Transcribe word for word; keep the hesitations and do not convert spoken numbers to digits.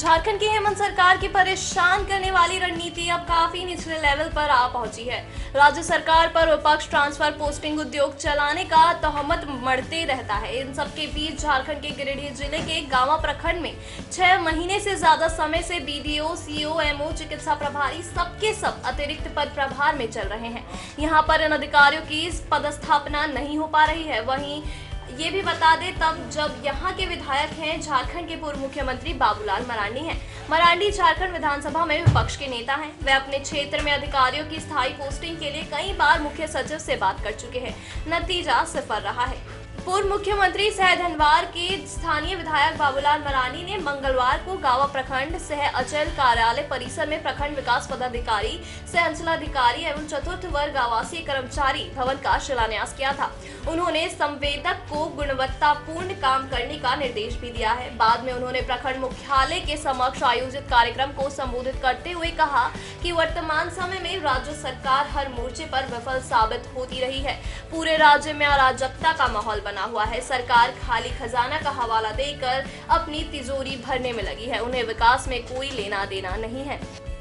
झारखंड की हेमंत सरकार की परेशान करने वाली रणनीति अब काफी निचले लेवल पर आ पहुंची है। राज्य सरकार पर विपक्ष ट्रांसफर पोस्टिंग उद्योग चलाने का तोहमत मढ़ते रहता है। इन सबके बीच झारखंड के गिरिडीह जिले के गांवा प्रखंड में छह महीने से ज्यादा समय से बीडीओ, सीओ, एमओ, चिकित्सा प्रभारी सबके सब अतिरिक्त पद प्रभार में चल रहे हैं। यहाँ पर इन अधिकारियों की पदस्थापना नहीं हो पा रही है। वहीं ये भी बता दें तब जब यहाँ के विधायक हैं झारखंड के पूर्व मुख्यमंत्री बाबूलाल मरांडी हैं। मरांडी झारखंड विधानसभा में विपक्ष के नेता हैं। वे अपने क्षेत्र में अधिकारियों की स्थायी पोस्टिंग के लिए कई बार मुख्य सचिव से बात कर चुके हैं। नतीजा सिफर रहा है। पूर्व मुख्यमंत्री सह धनवार के स्थानीय विधायक बाबूलाल मरांडी ने मंगलवार को गांवा प्रखंड सह अचल कार्यालय परिसर में प्रखंड विकास पदाधिकारी, सह अंचलाधिकारी एवं चतुर्थ वर्ग आवासीय कर्मचारी भवन का शिलान्यास किया था। उन्होंने संवेदक को गुणवत्तापूर्ण काम करने का निर्देश भी दिया है। बाद में उन्होंने प्रखंड मुख्यालय के समक्ष आयोजित कार्यक्रम को संबोधित करते हुए कहा कि वर्तमान समय में राज्य सरकार हर मोर्चे पर विफल साबित होती रही है। पूरे राज्य में अराजकता का माहौल बना हुआ है। सरकार खाली खजाना का हवाला देकर अपनी तिजोरी भरने में लगी है। उन्हें विकास में कोई लेना देना नहीं है।